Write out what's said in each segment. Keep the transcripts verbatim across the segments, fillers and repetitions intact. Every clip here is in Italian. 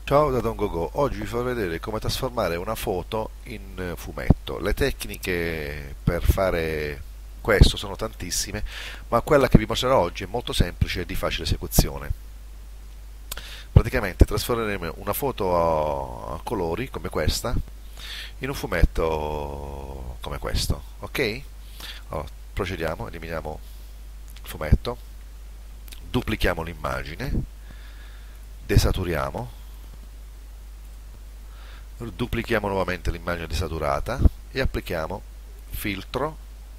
Ciao da Don Gogo, oggi vi farò vedere come trasformare una foto in fumetto. Le tecniche per fare questo sono tantissime, ma quella che vi mostrerò oggi è molto semplice e di facile esecuzione. Praticamente trasformeremo una foto a, a colori come questa in un fumetto come questo, ok? Allora, procediamo, eliminiamo il fumetto, duplichiamo l'immagine, desaturiamo, duplichiamo nuovamente l'immagine desaturata e applichiamo filtro,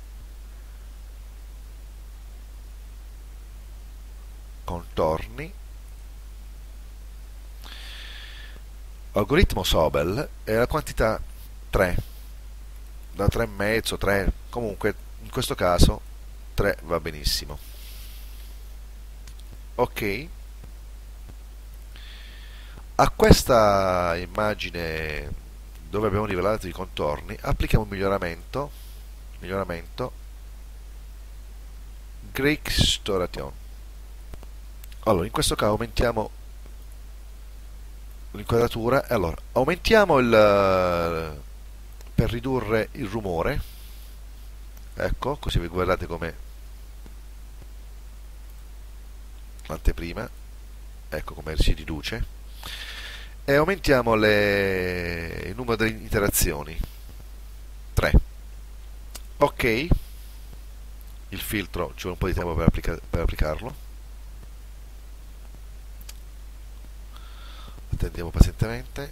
contorni. Algoritmo Sobel è la quantità tre, da tre e mezzo, tre, comunque in questo caso tre va benissimo. Ok, a questa immagine dove abbiamo livellato i contorni applichiamo un miglioramento, miglioramento Grextoration. Allora, in questo caso aumentiamo l'inquadratura e allora aumentiamo il per ridurre il rumore, ecco, così vi guardate come l'anteprima, ecco come si riduce, e aumentiamo le, il numero delle interazioni, tre. Ok, il filtro ci vuole un po' di tempo per, applica per applicarlo, attendiamo pazientemente.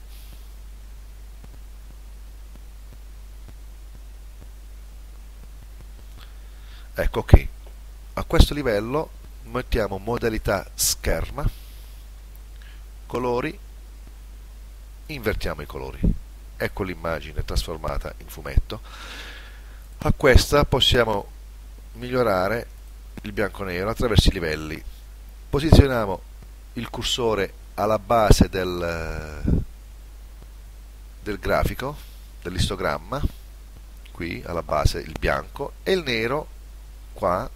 Ecco, ok, a questo livello mettiamo modalità scherma, colori, invertiamo i colori, ecco l'immagine trasformata in fumetto. A questa possiamo migliorare il bianco-nero attraverso i livelli. Posizioniamo il cursore alla base del, del grafico, dell'istogramma, qui alla base il bianco, e il nero qua,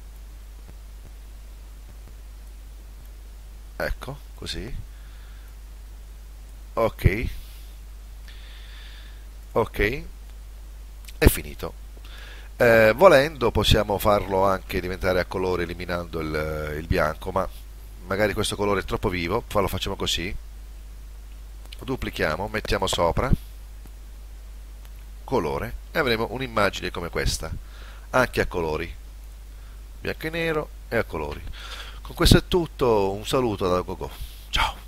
ecco, così. Ok, ok, è finito. Eh, volendo possiamo farlo anche diventare a colore eliminando il, il bianco, ma magari questo colore è troppo vivo, lo facciamo così, duplichiamo, mettiamo sopra, colore, e avremo un'immagine come questa, anche a colori, bianco e nero e a colori. Con questo è tutto, un saluto da Gogo, ciao!